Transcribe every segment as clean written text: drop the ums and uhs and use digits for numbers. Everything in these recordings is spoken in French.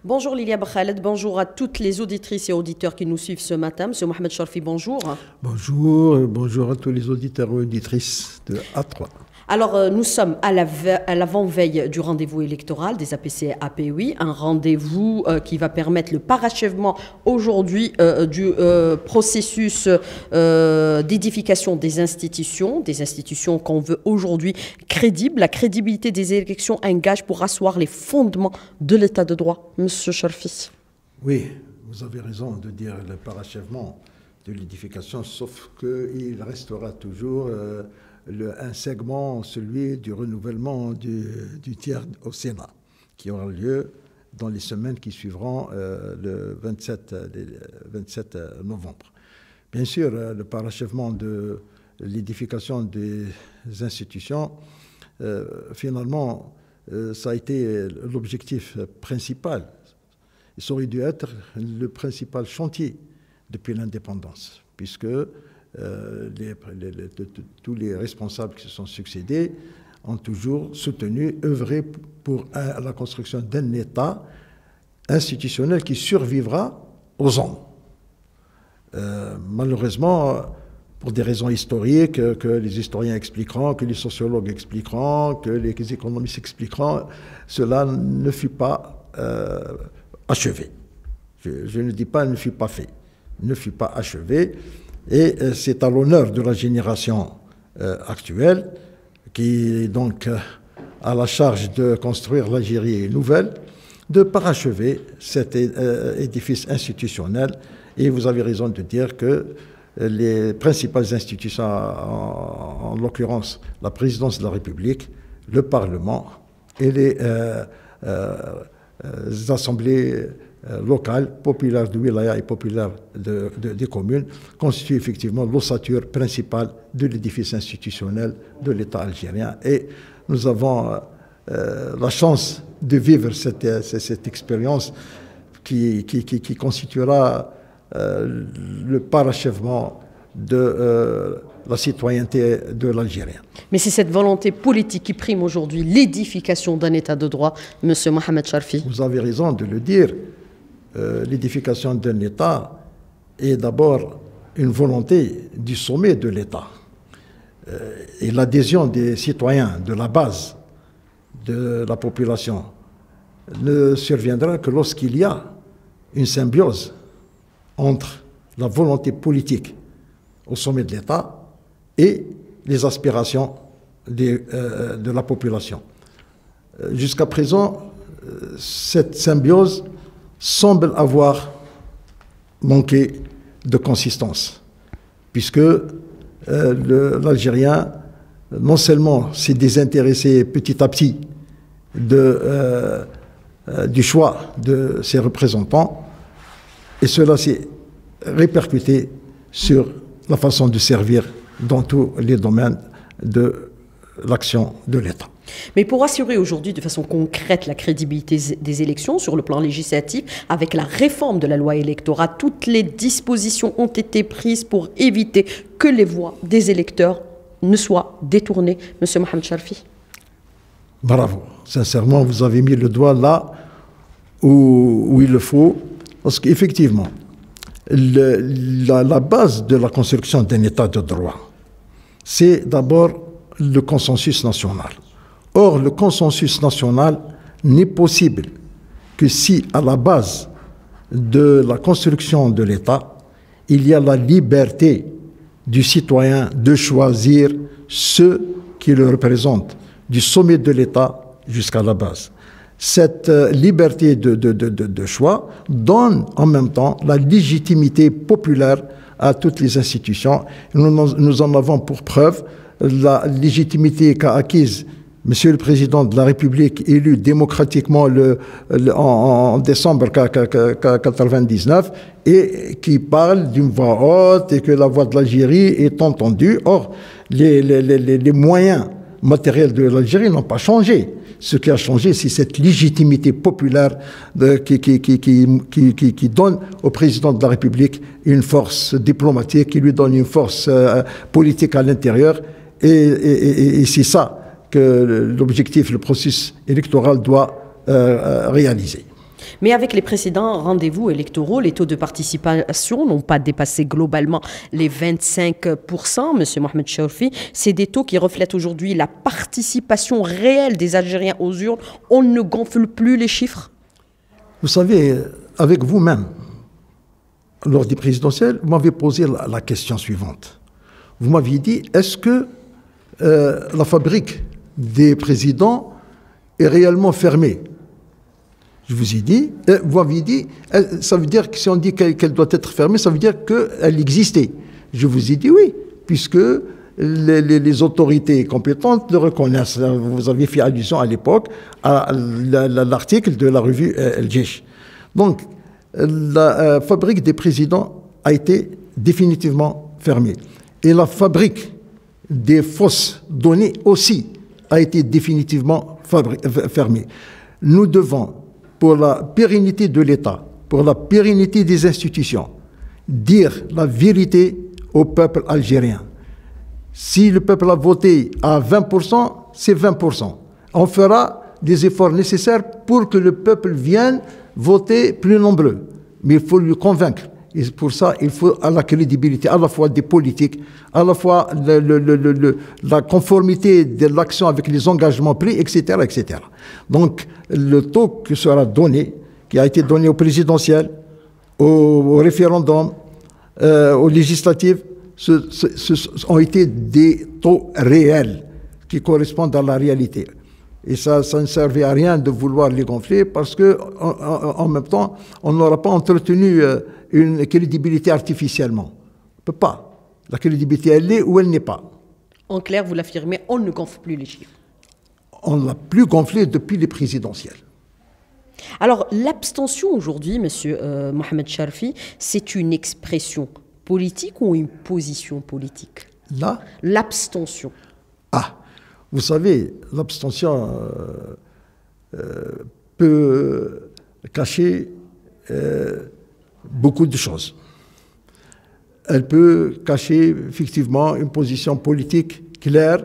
Bonjour Lilia Bakhaled, bonjour à toutes les auditrices et auditeurs qui nous suivent ce matin. Monsieur Mohamed Charfi, bonjour. Bonjour à tous les auditeurs et auditrices de A3. Alors, nous sommes à l'avant-veille du rendez-vous électoral des APC-APOI, un rendez-vous qui va permettre le parachèvement aujourd'hui du processus d'édification des institutions qu'on veut aujourd'hui crédibles. La crédibilité des élections, un gage pour asseoir les fondements de l'état de droit. Monsieur Charfi. Oui, vous avez raison de dire le parachèvement de l'édification, sauf qu'il restera toujours un segment, celui du renouvellement du tiers au Sénat, qui aura lieu dans les semaines qui suivront le 27 novembre. Bien sûr, le parachèvement de l'édification des institutions, finalement, ça a été l'objectif principal. Ça aurait dû être le principal chantier depuis l'indépendance, puisque tous les responsables qui se sont succédés ont toujours soutenu, œuvré pour la construction d'un État institutionnel qui survivra aux hommes. Malheureusement, pour des raisons historiques, que les historiens expliqueront, que les sociologues expliqueront, que les économistes expliqueront, cela ne fut pas achevé. Je ne dis pas ne fut pas fait, ne fut pas achevé. Et c'est à l'honneur de la génération actuelle, qui est donc à la charge de construire l'Algérie nouvelle, de parachever cet édifice institutionnel. Et vous avez raison de dire que les principales institutions, en l'occurrence la présidence de la République, le Parlement et les assemblées locales, populaires de wilaya et populaires des communes, constituent effectivement l'ossature principale de l'édifice institutionnel de l'État algérien. Et nous avons la chance de vivre cette expérience qui constituera le parachèvement de la citoyenneté de l'Algérien. Mais c'est cette volonté politique qui prime aujourd'hui l'édification d'un État de droit, Monsieur Mohamed Charfi. Vous avez raison de le dire. L'édification d'un État est d'abord une volonté du sommet de l'État. Et l'adhésion des citoyens de la base de la population ne surviendra que lorsqu'il y a une symbiose entre la volonté politique au sommet de l'État et les aspirations de la population. Jusqu'à présent, cette symbiose semble avoir manqué de consistance, puisque l'Algérien, non seulement s'est désintéressé petit à petit du choix de ses représentants, et cela s'est répercuté sur la façon de servir dans tous les domaines de l'action de l'État. Mais pour assurer aujourd'hui de façon concrète la crédibilité des élections sur le plan législatif, avec la réforme de la loi électorale, toutes les dispositions ont été prises pour éviter que les voix des électeurs ne soient détournées. Monsieur Mohamed Charfi. Bravo. Sincèrement, vous avez mis le doigt là où il le faut, parce qu'effectivement, la base de la construction d'un État de droit, c'est d'abord le consensus national. Or, le consensus national n'est possible que si, à la base de la construction de l'État, il y a la liberté du citoyen de choisir ceux qui le représentent, du sommet de l'État jusqu'à la base. Cette liberté de choix donne en même temps la légitimité populaire à toutes les institutions. Nous en avons pour preuve la légitimité qu'a acquise Monsieur le Président de la République, élu démocratiquement en décembre 1999, et qui parle d'une voix haute et que la voix de l'Algérie est entendue. Or, les moyens matériels de l'Algérie n'ont pas changé. Ce qui a changé, c'est cette légitimité populaire qui donne au Président de la République une force diplomatique, qui lui donne une force politique à l'intérieur. Et c'est ça que l'objectif, le processus électoral doit réaliser. Mais avec les précédents rendez-vous électoraux, les taux de participation n'ont pas dépassé globalement les 25%, M. Mohamed Chaoufi. C'est des taux qui reflètent aujourd'hui la participation réelle des Algériens aux urnes. On ne gonfle plus les chiffres? Vous savez, avec vous-même, lors des présidentielles, vous m'avez posé la question suivante. Vous m'aviez dit, est-ce que la fabrique des présidents est réellement fermée? Je vous ai dit, vous m'aviez dit, ça veut dire que si on dit qu'elle doit être fermée, ça veut dire qu'elle existait. Je vous ai dit oui, puisque les autorités compétentes le reconnaissent. Vous aviez fait allusion à l'époque à l'article de la revue El Jaish. Donc, la fabrique des présidents a été définitivement fermée. Et la fabrique des fausses données aussi a été définitivement fermée. Nous devons, pour la pérennité de l'État, pour la pérennité des institutions, dire la vérité au peuple algérien. Si le peuple a voté à 20%, c'est 20%. On fera des efforts nécessaires pour que le peuple vienne voter plus nombreux. Mais il faut le convaincre. Et pour ça, il faut la crédibilité à la fois des politiques, à la fois la conformité de l'action avec les engagements pris, etc., etc. Donc, le taux qui sera donné, qui a été donné au présidentiel, au référendum, aux législatives, ont été des taux réels qui correspondent à la réalité. Et ça ne servait à rien de vouloir les gonfler parce qu'en même temps, on n'aura pas entretenu une crédibilité artificiellement. On ne peut pas. La crédibilité, elle est ou elle n'est pas. En clair, vous l'affirmez, on ne gonfle plus les chiffres. On ne l'a plus gonflé depuis les présidentielles. Alors, l'abstention aujourd'hui, monsieur Mohamed Chaoufi, c'est une expression politique ou une position politique? Là, l'abstention. Ah, vous savez, l'abstention peut cacher beaucoup de choses. Elle peut cacher effectivement une position politique claire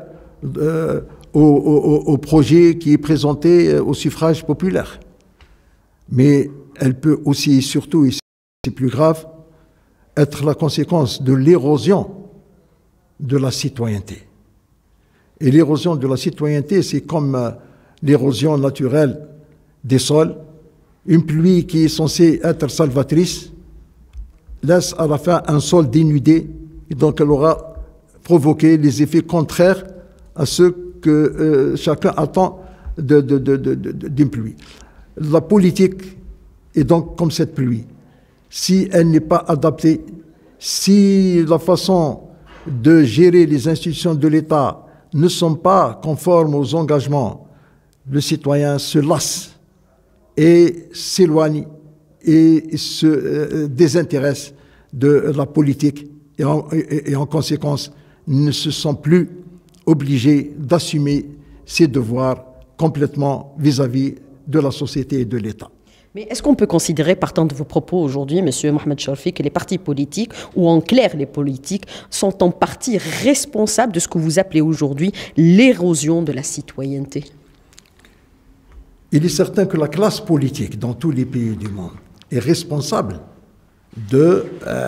au projet qui est présenté au suffrage populaire. Mais elle peut aussi, et surtout, et c'est plus grave, être la conséquence de l'érosion de la citoyenneté. Et l'érosion de la citoyenneté, c'est comme l'érosion naturelle des sols. Une pluie qui est censée être salvatrice laisse à la fin un sol dénudé, et donc elle aura provoqué les effets contraires à ceux que chacun attend d'une pluie. La politique est donc comme cette pluie. Si elle n'est pas adaptée, si la façon de gérer les institutions de l'État ne sont pas conformes aux engagements, le citoyen se lasse et s'éloigne et se désintéresse de la politique et en conséquence ne se sent plus obligé d'assumer ses devoirs complètement vis-à-vis de la société et de l'État. Mais est-ce qu'on peut considérer, partant de vos propos aujourd'hui, M. Mohamed Chaoufi, que les partis politiques, ou en clair les politiques, sont en partie responsables de ce que vous appelez aujourd'hui l'érosion de la citoyenneté? Il est certain que la classe politique dans tous les pays du monde est responsable de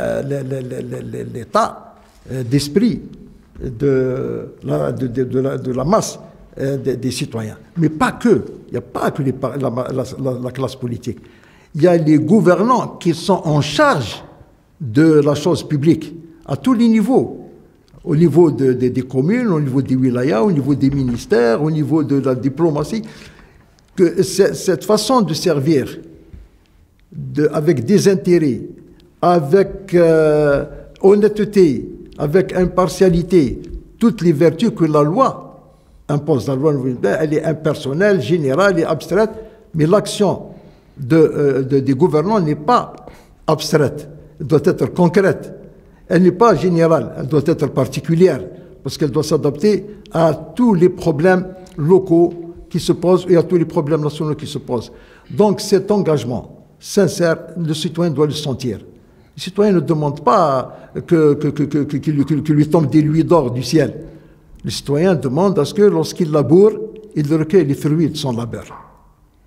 l'état d'esprit de la masse des citoyens. Mais pas que. Il n'y a pas que la classe politique. Il y a les gouvernants qui sont en charge de la chose publique à tous les niveaux. Au niveau des communes, au niveau des wilayas, au niveau des ministères, au niveau de la diplomatie. Que cette façon de servir avec des intérêts, avec honnêteté, avec impartialité, toutes les vertus que la loi impose. La loi, elle est impersonnelle, générale et abstraite, mais l'action des gouvernants n'est pas abstraite, elle doit être concrète. Elle n'est pas générale, elle doit être particulière, parce qu'elle doit s'adapter à tous les problèmes locaux qui se posent et à tous les problèmes nationaux qui se posent. Donc cet engagement sincère, le citoyen doit le sentir. Le citoyen ne demande pas qu'il lui tombe des louis d'or du ciel. Le citoyen demande à ce que lorsqu'il laboure, il recueille les fruits de son labeur.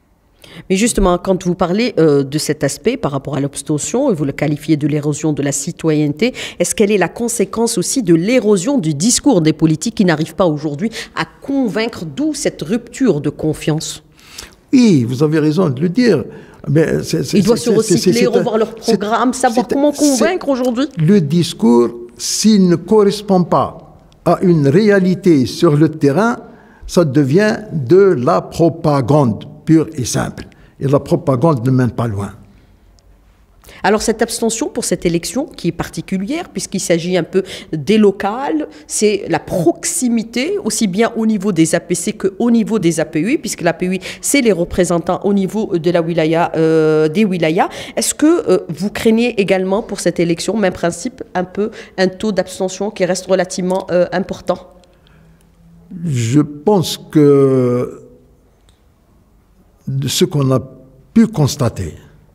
Mais justement, quand vous parlez de cet aspect par rapport à l'abstention, et vous le qualifiez de l'érosion de la citoyenneté, est-ce qu'elle est la conséquence aussi de l'érosion du discours des politiques qui n'arrivent pas aujourd'hui à convaincre, d'où cette rupture de confiance? Oui, vous avez raison de le dire. Mais ils doivent se recycler, revoir leur programme, savoir comment convaincre aujourd'hui. Le discours, s'il ne correspond pas à une réalité sur le terrain, ça devient de la propagande pure et simple. Et la propagande ne mène pas loin. Alors cette abstention pour cette élection qui est particulière puisqu'il s'agit un peu des locales, c'est la proximité aussi bien au niveau des APC qu'au niveau des APUI, puisque l'APUI c'est les représentants au niveau de la wilaya, des wilayas. Est-ce que vous craignez également pour cette élection, même principe, un peu un taux d'abstention qui reste relativement important? Je pense que de ce qu'on a pu constater,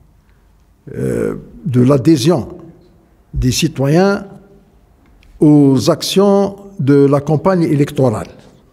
de l'adhésion des citoyens aux actions de la campagne électorale.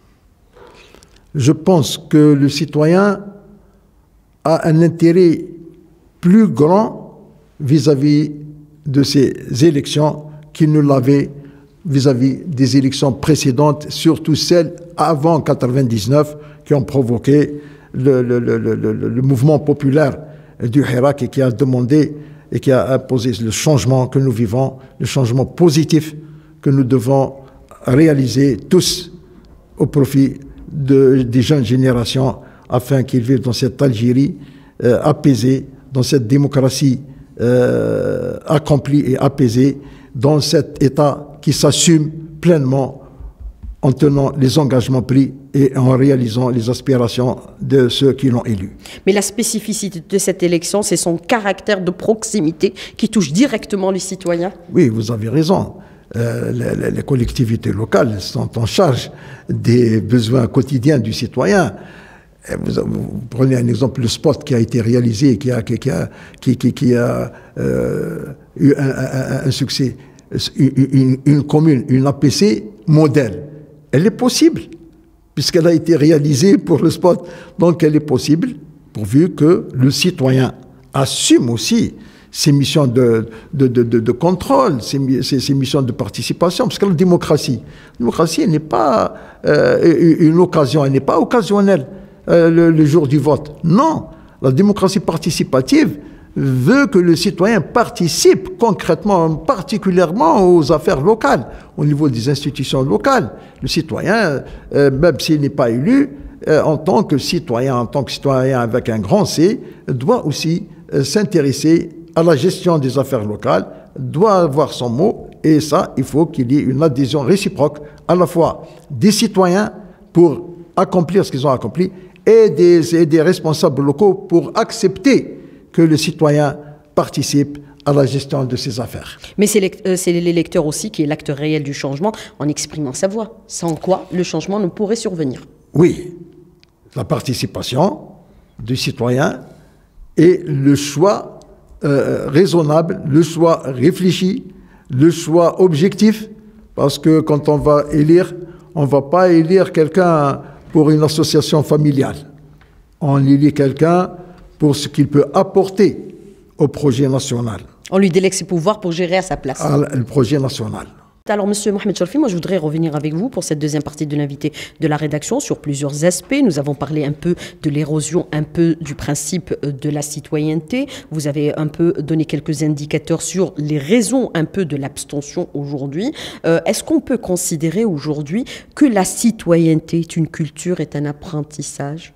Je pense que le citoyen a un intérêt plus grand vis-à-vis de ces élections qu'il ne l'avait vis-à-vis des élections précédentes, surtout celles avant 1999 qui ont provoqué le mouvement populaire du Hirak et qui a demandé et qui a imposé le changement que nous vivons, le changement positif que nous devons réaliser tous au profit des jeunes générations afin qu'ils vivent dans cette Algérie apaisée, dans cette démocratie accomplie et apaisée, dans cet État qui s'assume pleinement en tenant les engagements pris et en réalisant les aspirations de ceux qui l'ont élu. Mais la spécificité de cette élection, c'est son caractère de proximité qui touche directement les citoyens. Oui, vous avez raison. Les collectivités locales sont en charge des besoins quotidiens du citoyen. Vous prenez un exemple, le spot qui a été réalisé, qui a eu un succès, une commune, une APC modèle. Elle est possible, puisqu'elle a été réalisée pour le spot. Donc elle est possible, pourvu que le citoyen assume aussi ses missions de contrôle, ses missions de participation. Parce que la démocratie n'est pas une occasion, elle n'est pas occasionnelle le jour du vote. Non, la démocratie participative veut que le citoyen participe concrètement, particulièrement aux affaires locales, au niveau des institutions locales. Le citoyen, même s'il n'est pas élu, en tant que citoyen avec un grand C, doit aussi s'intéresser à la gestion des affaires locales, doit avoir son mot, et ça, il faut qu'il y ait une adhésion réciproque, à la fois des citoyens pour accomplir ce qu'ils ont accompli, et des responsables locaux pour accepter que le citoyen participe à la gestion de ses affaires. Mais c'est l'électeur aussi qui est l'acteur réel du changement en exprimant sa voix, sans quoi le changement ne pourrait survenir. Oui, la participation du citoyen et le choix raisonnable, le choix réfléchi, le choix objectif, parce que quand on va élire, on ne va pas élire quelqu'un pour une association familiale. On élit quelqu'un pour ce qu'il peut apporter au projet national. On lui délègue ses pouvoirs pour gérer à sa place. Le projet national. Alors, Monsieur Mohamed Cholfi, moi je voudrais revenir avec vous pour cette deuxième partie de l'invité de la rédaction sur plusieurs aspects. Nous avons parlé un peu de l'érosion, un peu du principe de la citoyenneté. Vous avez un peu donné quelques indicateurs sur les raisons un peu de l'abstention aujourd'hui. Est-ce qu'on peut considérer aujourd'hui que la citoyenneté est une culture, est un apprentissage?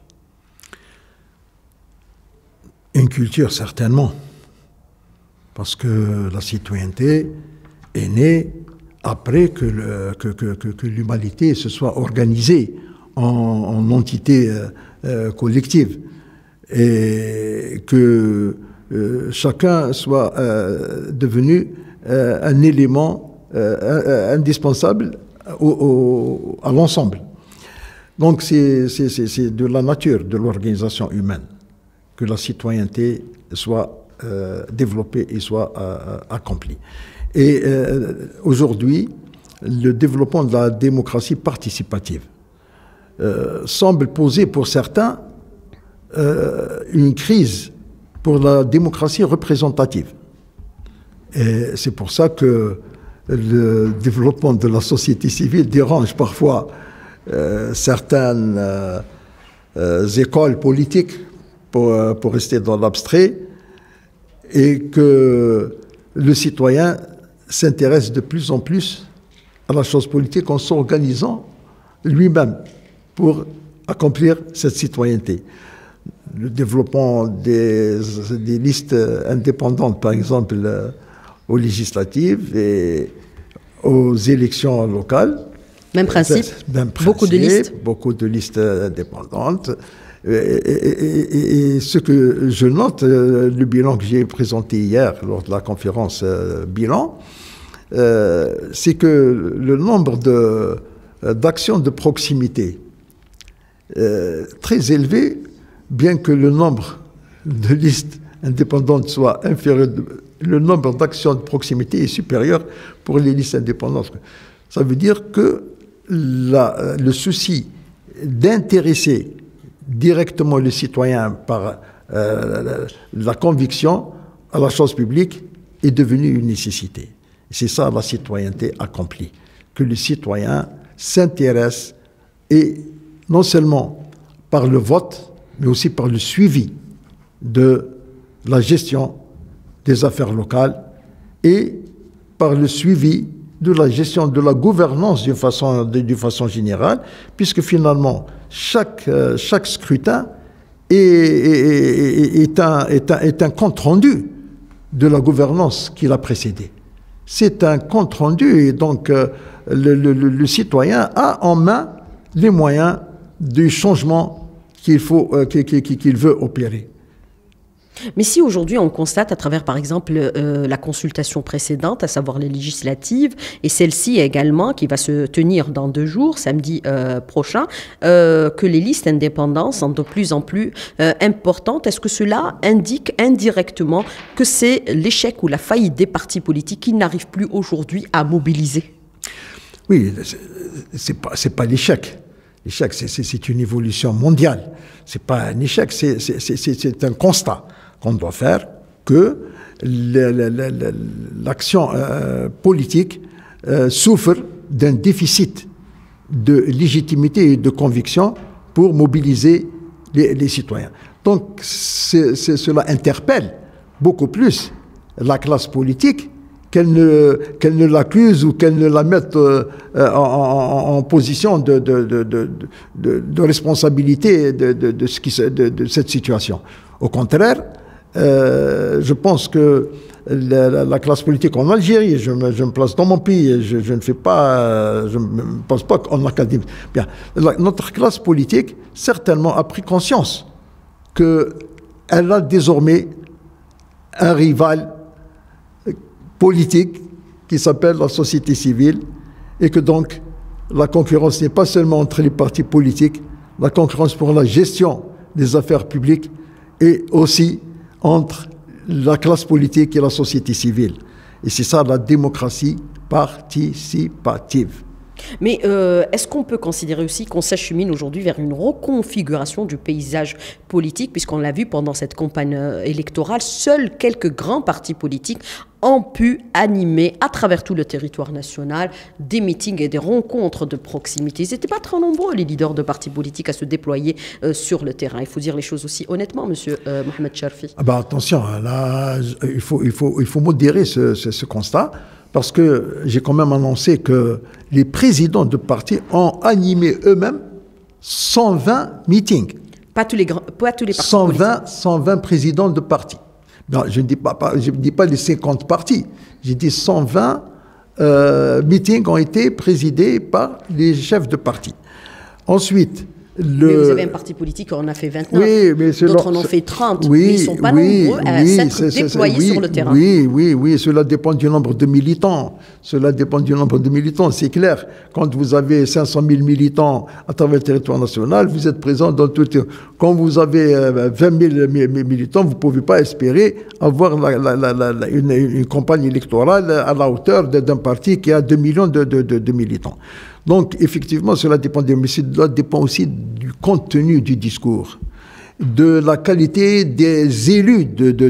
Une culture, certainement. Parce que la citoyenneté est née après que l'humanité se soit organisée en entité collective et que chacun soit devenu un élément indispensable à l'ensemble. Donc c'est de la nature de l'organisation humaine que la citoyenneté soit développée et soit accomplie. Et aujourd'hui, le développement de la démocratie participative semble poser pour certains une crise pour la démocratie représentative. Et c'est pour ça que le développement de la société civile dérange parfois certaines écoles politiques pour rester dans l'abstrait, et que le citoyen s'intéresse de plus en plus à la chose politique en s'organisant lui-même pour accomplir cette citoyenneté. Le développement des listes indépendantes, par exemple, aux législatives et aux élections locales. Même principe, beaucoup de listes indépendantes. Et ce que je note, le bilan que j'ai présenté hier lors de la conférence bilan, c'est que le nombre d'actions de proximité très élevé, bien que le nombre de listes indépendantes soit inférieur, le nombre d'actions de proximité est supérieur pour les listes indépendantes. Ça veut dire que le souci d'intéresser directement le citoyen par la conviction à la chose publique est devenu une nécessité. C'est ça la citoyenneté accomplie, que le citoyen s'intéresse, et non seulement par le vote, mais aussi par le suivi de la gestion des affaires locales et par le suivi de la gestion de la gouvernance d'une façon générale, puisque finalement, chaque scrutin est un compte-rendu de la gouvernance qui l'a précédé. C'est un compte-rendu, et donc le citoyen a en main les moyens du changement qu'il veut opérer. Mais si aujourd'hui on constate à travers par exemple la consultation précédente, à savoir les législatives, et celle-ci également qui va se tenir dans 2 jours, samedi prochain, que les listes indépendantes sont de plus en plus importantes, est-ce que cela indique indirectement que c'est l'échec ou la faillite des partis politiques qui n'arrivent plus aujourd'hui à mobiliser? Oui, c'est pas l'échec. L'échec, c'est une évolution mondiale. C'est pas un échec, c'est un constat qu'on doit faire, que l'action politique souffre d'un déficit de légitimité et de conviction pour mobiliser les citoyens. Donc, cela interpelle beaucoup plus la classe politique qu'elle ne l'accuse ou qu'elle ne la mette en position de responsabilité de cette situation. Au contraire, je pense que la classe politique en Algérie, je me place dans mon pays, je ne pense pas qu'en académie. Bien, notre classe politique, certainement, a pris conscience qu'elle a désormais un rival politique qui s'appelle la société civile, et que donc la concurrence n'est pas seulement entre les partis politiques, la concurrence pour la gestion des affaires publiques et aussi entre la classe politique et la société civile. Et c'est ça la démocratie participative. Mais est-ce qu'on peut considérer aussi qu'on s'achemine aujourd'hui vers une reconfiguration du paysage politique, puisqu'on l'a vu pendant cette campagne électorale, seuls quelques grands partis politiques ont pu animer à travers tout le territoire national des meetings et des rencontres de proximité. Ils n'étaient pas très nombreux, les leaders de partis politiques, à se déployer sur le terrain. Il faut dire les choses aussi honnêtement, monsieur Mohamed Charfi. Ah bah attention, là, il faut modérer ce constat, parce que j'ai quand même annoncé que les présidents de partis ont animé eux-mêmes 120 meetings. Pas tous les partis 120 présidents de partis. Non, je ne dis pas les 50 partis. J'ai dit 120 meetings ont été présidés par les chefs de parti. Ensuite, mais vous avez un parti politique, on en a fait 29, oui, d'autres en ont fait 30, mais ils ne sont pas nombreux à s'être déployés sur le terrain. Oui, cela dépend du nombre de militants. C'est clair. Quand vous avez 500 000 militants à travers le territoire national, vous êtes présent dans tout. Quand vous avez 20 000 militants, vous ne pouvez pas espérer avoir une campagne électorale à la hauteur d'un parti qui a 2 millions de militants. Donc, effectivement, cela dépend, mais cela dépend aussi du contenu du discours. de la qualité des élus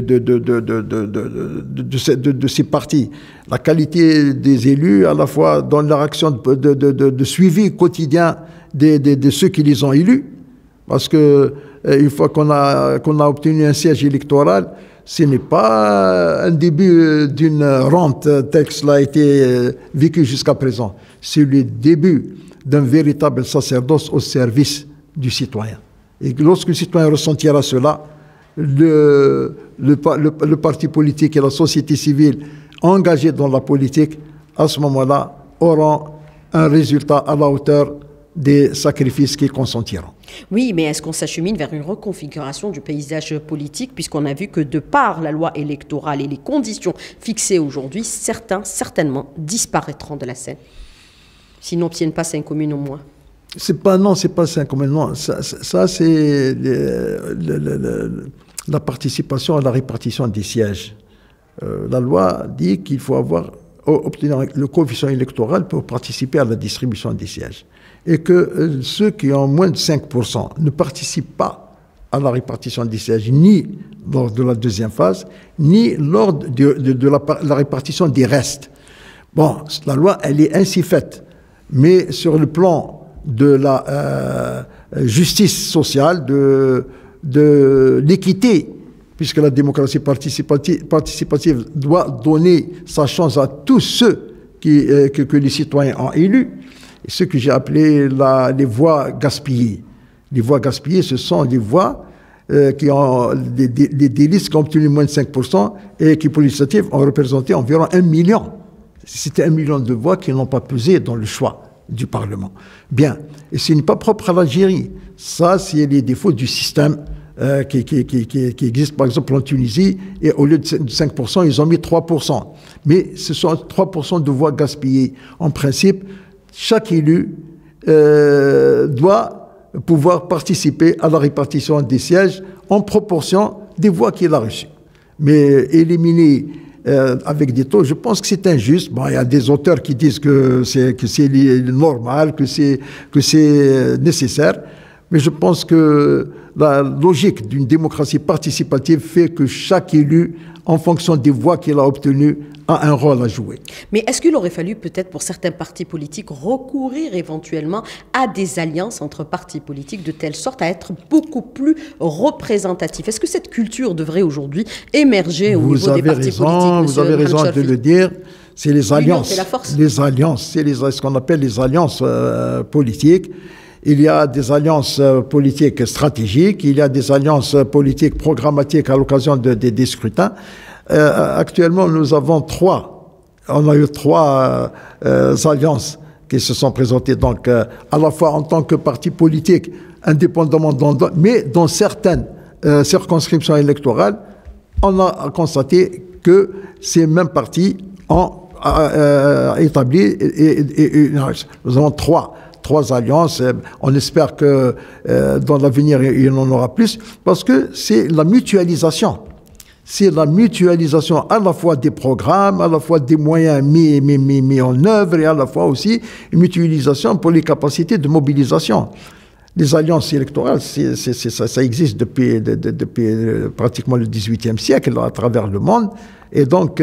de ces partis. La qualité des élus, à la fois dans leur action de suivi quotidien de ceux qui les ont élus. Parce que une fois qu'on a obtenu un siège électoral, ce n'est pas un début d'une rente tel que cela a été vécu jusqu'à présent. C'est le début d'un véritable sacerdoce au service du citoyen. Et lorsque le citoyen ressentira cela, le parti politique et la société civile engagés dans la politique, à ce moment-là, auront un résultat à la hauteur des sacrifices qu'ils consentiront. Oui, mais est-ce qu'on s'achemine vers une reconfiguration du paysage politique, puisqu'on a vu que de par la loi électorale et les conditions fixées aujourd'hui, certains, certainement, disparaîtront de la scène, s'ils n'obtiennent pas 5 communes au moins? C'est pas 5 communes, non. Ça c'est la participation à la répartition des sièges. La loi dit qu'il faut obtenir le coefficient électoral pour participer à la distribution des sièges. Et que ceux qui ont moins de 5% ne participent pas à la répartition des sièges, ni lors de la deuxième phase, ni lors de la répartition des restes. Bon, la loi, elle est ainsi faite. Mais sur le plan de la justice sociale, de l'équité, puisque la démocratie participative doit donner sa chance à tous ceux que les citoyens ont élus, et ce que j'ai appelé les voix gaspillées. Les voix gaspillées, ce sont des voix qui ont des listes qui ont obtenu moins de 5% et qui, pour les législatives, ont représenté environ 1 million. C'était 1 million de voix qui n'ont pas pesé dans le choix du Parlement. Bien, et ce n'est pas propre à l'Algérie. Ça, c'est les défauts du système qui existe, par exemple, en Tunisie, et au lieu de 5%, ils ont mis 3%. Mais ce sont 3% de voix gaspillées. En principe, chaque élu doit pouvoir participer à la répartition des sièges en proportion des voix qu'il a reçues. Mais éliminer avec des taux, je pense que c'est injuste. Bon, il y a des auteurs qui disent que c'est normal, que c'est nécessaire. Mais je pense que la logique d'une démocratie participative fait que chaque élu, en fonction des voix qu'il a obtenues, a un rôle à jouer. Mais est-ce qu'il aurait fallu peut-être pour certains partis politiques recourir éventuellement à des alliances entre partis politiques de telle sorte à être beaucoup plus représentatifs? Est-ce que cette culture devrait aujourd'hui émerger au niveau des partis politiques? Vous avez raison de le dire. C'est les alliances. C'est la force. Les alliances, c'est ce qu'on appelle les alliances politiques. Il y a des alliances politiques stratégiques, il y a des alliances politiques programmatiques à l'occasion des scrutins. Actuellement, nous avons on a eu trois alliances qui se sont présentées, donc à la fois en tant que parti politique, indépendamment, mais dans certaines circonscriptions électorales, on a constaté que ces mêmes partis ont établi nous avons trois alliances. On espère que dans l'avenir, il y en aura plus, parce que c'est la mutualisation. C'est la mutualisation à la fois des programmes, à la fois des moyens mis en œuvre, et à la fois aussi une mutualisation pour les capacités de mobilisation. Les alliances électorales, ça existe depuis pratiquement le XVIIIe siècle à travers le monde. Et donc,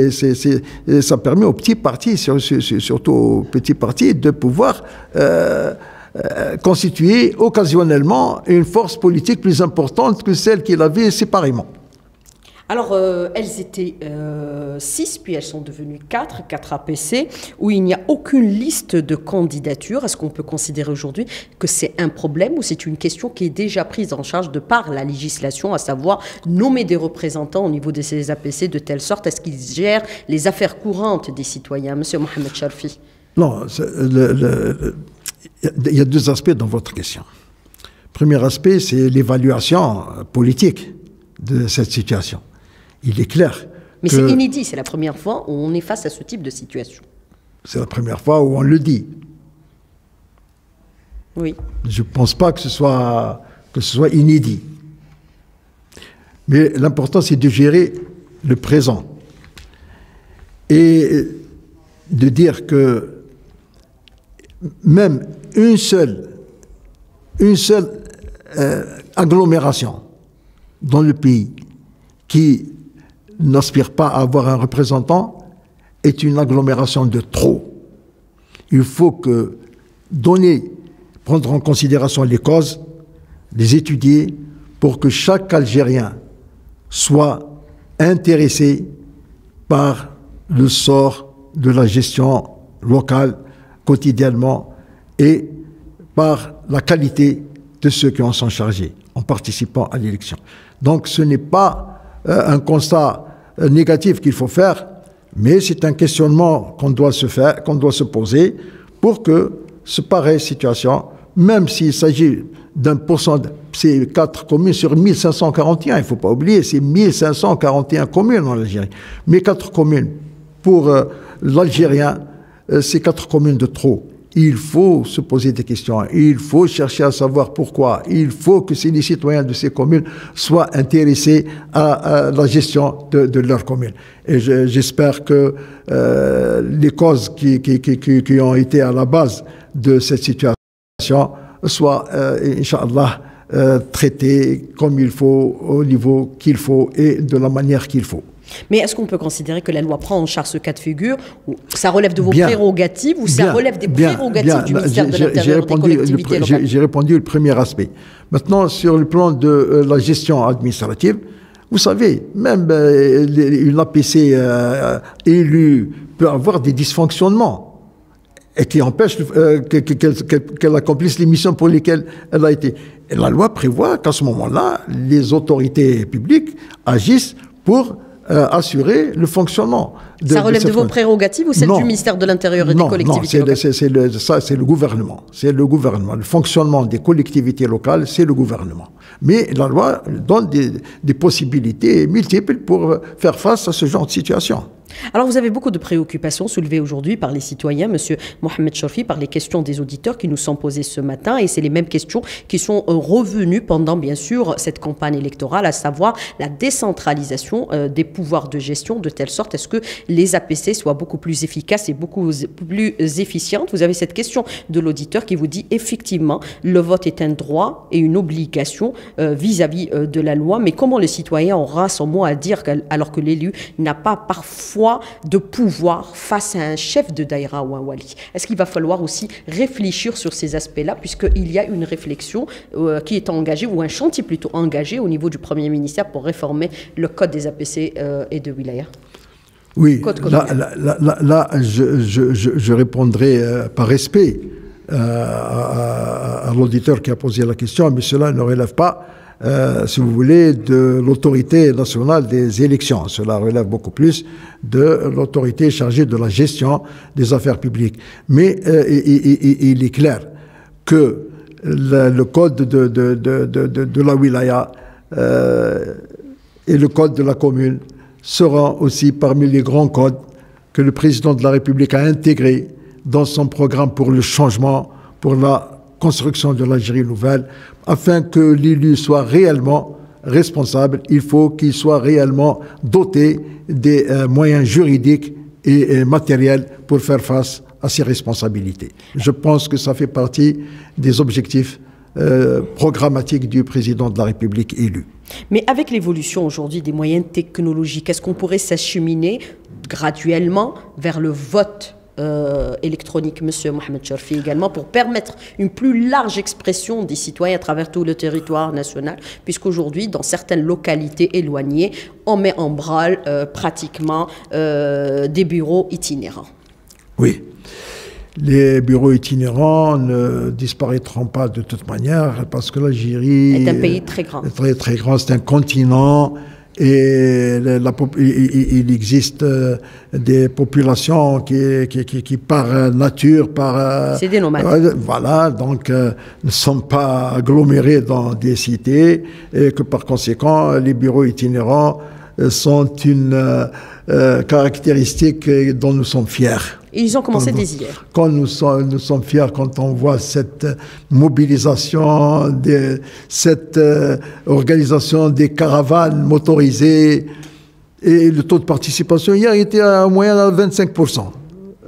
ça permet aux petits partis, surtout aux petits partis, de pouvoir constituer occasionnellement une force politique plus importante que celle qu'ils avaient séparément. Alors, elles étaient 6, puis elles sont devenues 4 APC, où il n'y a aucune liste de candidatures. Est-ce qu'on peut considérer aujourd'hui que c'est un problème ou c'est une question qui est déjà prise en charge de par la législation, à savoir nommer des représentants au niveau de ces APC de telle sorte, est-ce qu'ils gèrent les affaires courantes des citoyens? Monsieur Mohamed Charfi. Non, il y a deux aspects dans votre question. Premier aspect, c'est l'évaluation politique de cette situation. Il est clair. Mais c'est inédit, c'est la première fois où on est face à ce type de situation. C'est la première fois où on le dit. Oui. Je ne pense pas que ce soit inédit. Mais l'important, c'est de gérer le présent. Et de dire que même une seule agglomération dans le pays qui n'aspire pas à avoir un représentant est une agglomération de trop. Il faut que prendre en considération les causes, les étudier pour que chaque Algérien soit intéressé par le sort de la gestion locale quotidiennement et par la qualité de ceux qui en sont chargés en participant à l'élection. Donc ce n'est pas un constat négatif qu'il faut faire, mais c'est un questionnement qu'on doit se poser pour que ce pareille situation, même s'il s'agit d'un pourcentage, c'est 4 communes sur 1541, il ne faut pas oublier, c'est 1541 communes en Algérie. Mais 4 communes, pour l'Algérien, c'est 4 communes de trop. Il faut se poser des questions, il faut chercher à savoir pourquoi, il faut que les citoyens de ces communes soient intéressés à la gestion de leur commune. Et j'espère que les causes qui ont été à la base de cette situation soient, Inch'Allah, traitées comme il faut, au niveau qu'il faut et de la manière qu'il faut. Mais est-ce qu'on peut considérer que la loi prend en charge ce cas de figure, ou ça relève de vos prérogatives, ou ça relève des prérogatives du ministère de l'Intérieur, des collectivités locales? J'ai répondu le premier aspect. Maintenant, sur le plan de la gestion administrative, vous savez, même une APC élue peut avoir des dysfonctionnements et qui empêchent qu'elle accomplisse les missions pour lesquelles elle a été. Et la loi prévoit qu'à ce moment-là, les autorités publiques agissent pour assurer le fonctionnement. Ça relève de vos prérogatives ou celle du ministère de l'Intérieur et des collectivités locales? Ça, c'est le gouvernement. C'est le gouvernement. Le fonctionnement des collectivités locales, c'est le gouvernement. Mais la loi donne des possibilités multiples pour faire face à ce genre de situation. Alors vous avez beaucoup de préoccupations soulevées aujourd'hui par les citoyens, Monsieur Mohamed Chorfi, par les questions des auditeurs qui nous sont posées ce matin, et c'est les mêmes questions qui sont revenues pendant bien sûr cette campagne électorale, à savoir la décentralisation des pouvoirs de gestion, de telle sorte à ce que les APC soient beaucoup plus efficaces et beaucoup plus efficientes. Vous avez cette question de l'auditeur qui vous dit effectivement le vote est un droit et une obligation vis-à-vis de la loi, mais comment le citoyen aura son mot à dire alors que l'élu n'a pas parfois de pouvoir face à un chef de daïra ou un wali? Est-ce qu'il va falloir aussi réfléchir sur ces aspects-là, puisqu'il y a une réflexion qui est engagée, ou un chantier plutôt engagé au niveau du Premier ministère pour réformer le code des APC et de wilaya? Oui, là je répondrai par respect à l'auditeur qui a posé la question, mais cela ne relève pas, si vous voulez, de l'autorité nationale des élections. Cela relève beaucoup plus de l'autorité chargée de la gestion des affaires publiques. Mais il est clair que le code de la wilaya et le code de la commune seront aussi parmi les grands codes que le président de la République a intégrés dans son programme pour le changement, pour la construction de l'Algérie nouvelle. Afin que l'élu soit réellement responsable, il faut qu'il soit réellement doté des moyens juridiques et matériels pour faire face à ses responsabilités. Je pense que ça fait partie des objectifs programmatiques du président de la République élu. Mais avec l'évolution aujourd'hui des moyens technologiques, est-ce qu'on pourrait s'acheminer graduellement vers le vote électronique, Monsieur Mohamed Chorfi, également, pour permettre une plus large expression des citoyens à travers tout le territoire national, puisqu'aujourd'hui, dans certaines localités éloignées, on met en branle pratiquement des bureaux itinérants? Oui. Les bureaux itinérants ne disparaîtront pas de toute manière, parce que l'Algérie est un pays très grand. Très, très grand, c'est un continent. Et il existe des populations qui par nature, c'est des nomades. Voilà, donc ne sont pas agglomérés dans des cités, et que par conséquent, les bureaux itinérants sont une caractéristique dont nous sommes fiers. Et ils ont commencé dès hier. Quand nous sommes fiers quand on voit cette mobilisation, cette organisation des caravanes motorisées, et le taux de participation hier était à moyenne à 25%.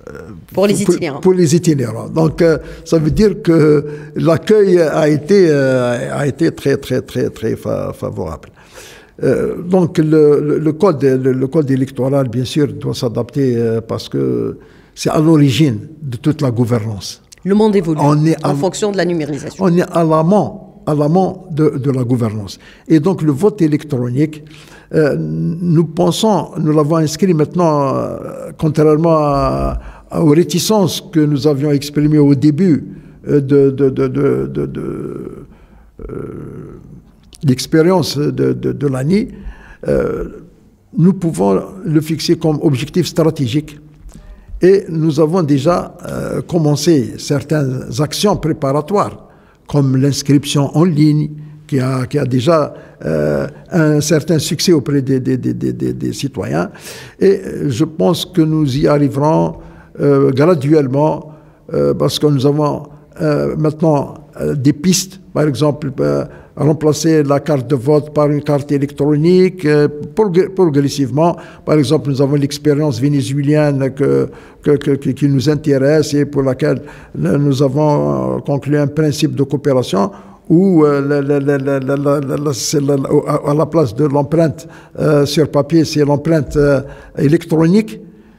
Pour les itinérants. Pour les itinérants. Donc, ça veut dire que l'accueil a été très, très, très, très favorable. Donc, le code électoral, bien sûr, doit s'adapter parce que c'est à l'origine de toute la gouvernance. Le monde évolue en fonction de la numérisation. On est à l'amont de la gouvernance. Et donc, le vote électronique, nous l'avons inscrit maintenant, contrairement aux réticences que nous avions exprimées au début de l'expérience de l'ANI, nous pouvons le fixer comme objectif stratégique. Et nous avons déjà commencé certaines actions préparatoires, comme l'inscription en ligne, qui a déjà un certain succès auprès des citoyens. Et je pense que nous y arriverons graduellement, parce que nous avons maintenant des pistes, par exemple, remplacer la carte de vote par une carte électronique progressivement. Par exemple, nous avons l'expérience vénézuélienne qui nous intéresse et pour laquelle nous avons conclu un principe de coopération où à la place de l'empreinte sur papier, c'est l'empreinte électronique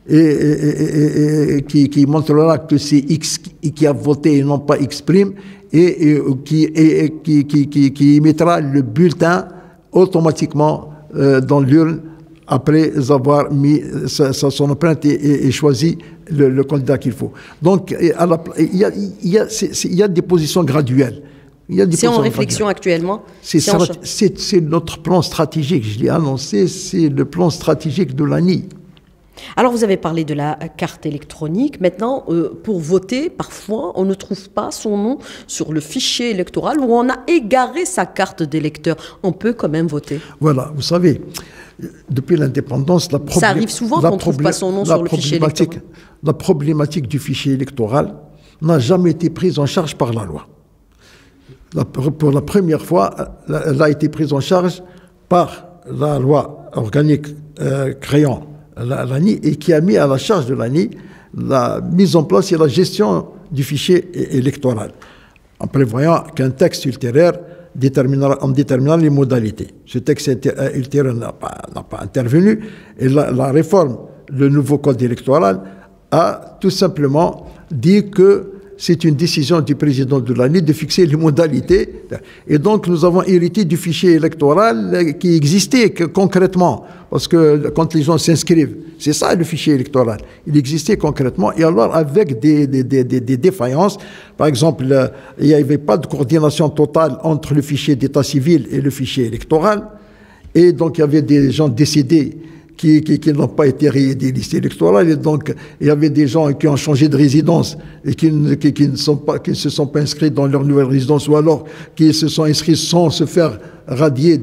et qui montrera que c'est X qui a voté et non pas X prime et qui émettra le bulletin automatiquement dans l'urne après avoir mis son empreinte et choisi le candidat qu'il faut. Donc, il y a des positions graduelles. C'est en réflexion actuellement. C'est notre plan stratégique, je l'ai annoncé, c'est le plan stratégique de l'ANI. Alors, vous avez parlé de la carte électronique. Maintenant, pour voter, parfois, on ne trouve pas son nom sur le fichier électoral ou on a égaré sa carte d'électeur. On peut quand même voter. Voilà, vous savez, depuis l'indépendance, ça arrive souvent qu'on ne trouve pas son nom sur le fichier électoral. La problématique du fichier électoral n'a jamais été prise en charge par la loi. Pour la première fois, elle a été prise en charge par la loi organique créant l'ANI et qui a mis à la charge de l'ANI la mise en place et la gestion du fichier électoral, en prévoyant qu'un texte ultérieur en déterminant les modalités. Ce texte ultérieur n'a pas intervenu et la réforme, le nouveau code électoral, a tout simplement dit que c'est une décision du président de l'ANI de fixer les modalités. Et donc, nous avons hérité du fichier électoral qui existait concrètement. Parce que quand les gens s'inscrivent, c'est ça le fichier électoral. Il existait concrètement. Et alors, avec des défaillances, par exemple, il n'y avait pas de coordination totale entre le fichier d'état civil et le fichier électoral. Et donc, il y avait des gens décédés qui n'ont pas été rayés des listes électorales. Et donc, il y avait des gens qui ont changé de résidence et qui ne se sont pas inscrits dans leur nouvelle résidence ou alors qui se sont inscrits sans se faire radier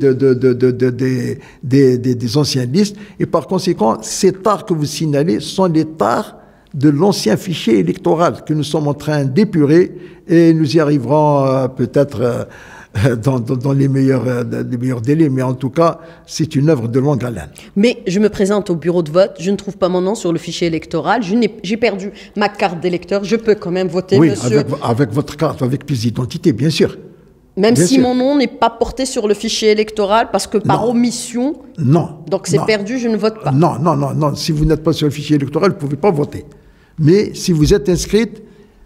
des anciennes listes. Et par conséquent, ces tares que vous signalez sont les tares de l'ancien fichier électoral que nous sommes en train d'épurer et nous y arriverons peut-être dans les meilleurs délais, mais en tout cas, c'est une œuvre de longue haleine. Mais je me présente au bureau de vote, je ne trouve pas mon nom sur le fichier électoral, j'ai perdu ma carte d'électeur, je peux quand même voter, oui, monsieur. avec votre carte, avec pièce d'identité, bien sûr. Même bien si sûr. Mon nom n'est pas porté sur le fichier électoral, parce que par omission, donc c'est perdu, je ne vote pas. Non, si vous n'êtes pas sur le fichier électoral, vous ne pouvez pas voter. Mais si vous êtes inscrite,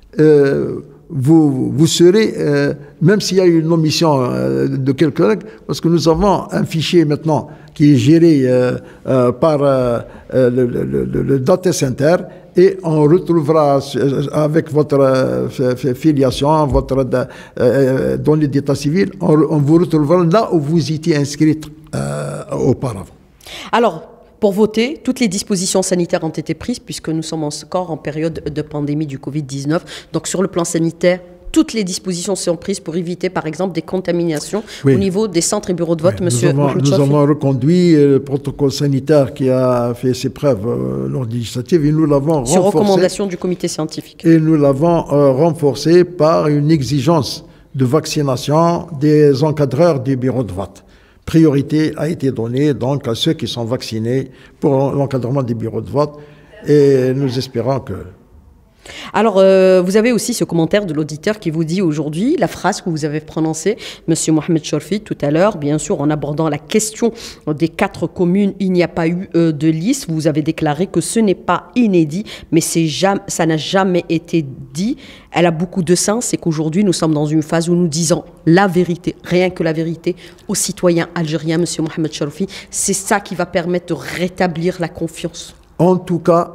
vous serez, même s'il y a une omission de quelqu'un, parce que nous avons un fichier maintenant qui est géré par le data center et on retrouvera avec votre filiation, votre données d'état civil, on vous retrouvera là où vous étiez inscrite auparavant. Alors, pour voter, toutes les dispositions sanitaires ont été prises puisque nous sommes encore en période de pandémie du Covid-19. Donc sur le plan sanitaire, toutes les dispositions sont prises pour éviter, par exemple, des contaminations au niveau des centres et bureaux de vote, monsieur. Nous avons reconduit le protocole sanitaire qui a fait ses preuves lors législative et nous l'avons renforcé. Sur recommandation du comité scientifique. Et nous l'avons renforcé par une exigence de vaccination des encadreurs des bureaux de vote. Priorité a été donnée donc à ceux qui sont vaccinés pour l'encadrement des bureaux de vote et nous espérons que Alors, vous avez aussi ce commentaire de l'auditeur qui vous dit aujourd'hui, la phrase que vous avez prononcée, Monsieur Mohamed Chorfi, tout à l'heure, bien sûr, en abordant la question des 4 communes, il n'y a pas eu de liste. Vous avez déclaré que ce n'est pas inédit, mais ça n'a jamais été dit. Elle a beaucoup de sens, c'est qu'aujourd'hui, nous sommes dans une phase où nous disons la vérité, rien que la vérité, aux citoyens algériens, Monsieur Mohamed Chorfi. C'est ça qui va permettre de rétablir la confiance. En tout cas,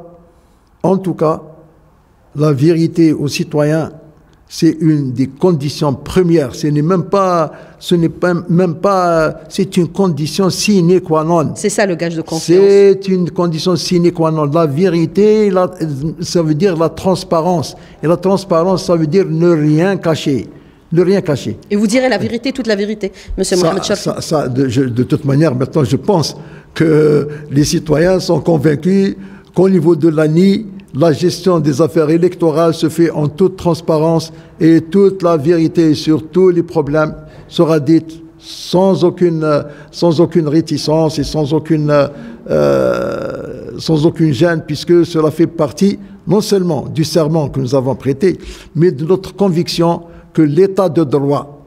la vérité aux citoyens, c'est une des conditions premières. C'est une condition sine qua non. C'est ça le gage de confiance. C'est une condition sine qua non. La vérité, ça veut dire la transparence. Et la transparence, ça veut dire ne rien cacher. Ne rien cacher. Et vous direz la vérité, toute la vérité, Monsieur Mohamed Chorfi. De toute manière, maintenant, je pense que les citoyens sont convaincus qu'au niveau de l'ANI, la gestion des affaires électorales se fait en toute transparence et toute la vérité sur tous les problèmes sera dite sans aucune réticence et sans aucune gêne, puisque cela fait partie non seulement du serment que nous avons prêté, mais de notre conviction que l'état de droit,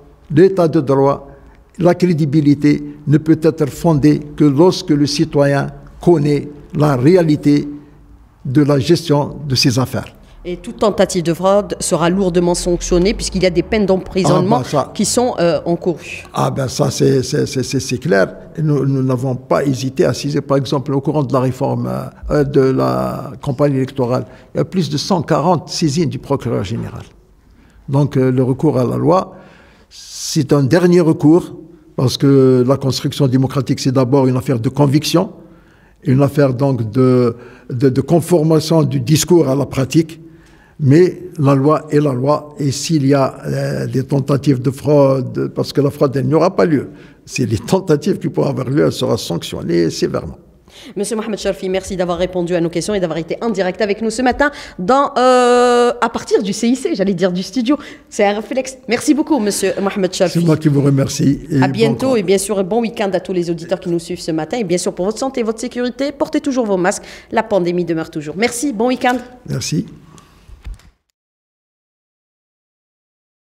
la crédibilité ne peut être fondée que lorsque le citoyen connaît la réalité de la gestion de ses affaires. Et toute tentative de fraude sera lourdement sanctionnée puisqu'il y a des peines d'emprisonnement qui sont encourues. Ah ben ça c'est clair. Nous n'avons pas hésité à saisir, par exemple, au courant de la réforme de la campagne électorale, il y a plus de 140 saisines du procureur général. Donc le recours à la loi, c'est un dernier recours parce que la construction démocratique, c'est d'abord une affaire de conviction, une affaire donc de conformation du discours à la pratique, mais la loi est la loi, et s'il y a des tentatives de fraude, parce que la fraude, elle n'y aura pas lieu, c'est les tentatives qui pourront avoir lieu, elle sera sanctionnée sévèrement. Monsieur Mohamed Chorfi, merci d'avoir répondu à nos questions et d'avoir été en direct avec nous ce matin à partir du CIC, j'allais dire du studio. C'est un réflexe. Merci beaucoup, Monsieur Mohamed Chorfi. C'est moi qui vous remercie. À bientôt et bien sûr, bon week-end à tous les auditeurs qui nous suivent ce matin. Et bien sûr, pour votre santé et votre sécurité, portez toujours vos masques. La pandémie demeure toujours. Merci, bon week-end. Merci.